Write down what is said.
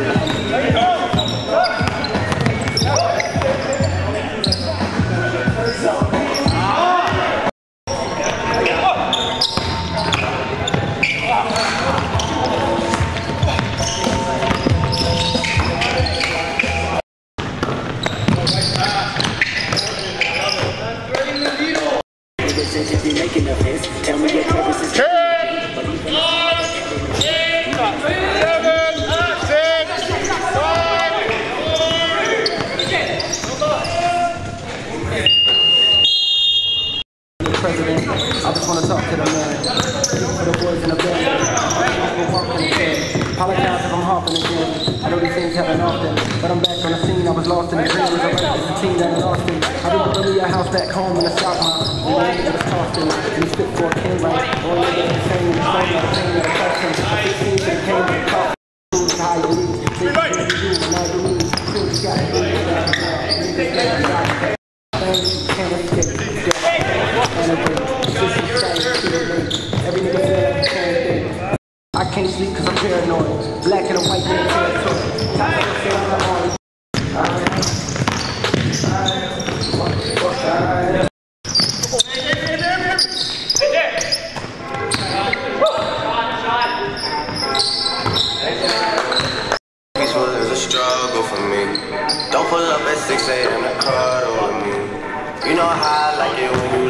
President, I just want to talk to the man, for the boys in the band. Apologize if I'm hopping again. I know these things happen often, but I'm back on the scene. I was lost in the dream. I read the team that lost him. I remember me a house back home in the South Mile. The way that was tossed him, and he spit for a king right. All the way the same, the same, the same that cost him. 16 to the king, the cost. How you leave, they you, now you leave. Still got it. I can't sleep cause I'm paranoid. Black and a white man territory. Peaceful is a struggle for me. Don't pull up at 6 a.m. to cuddle with me. You know how I like it when you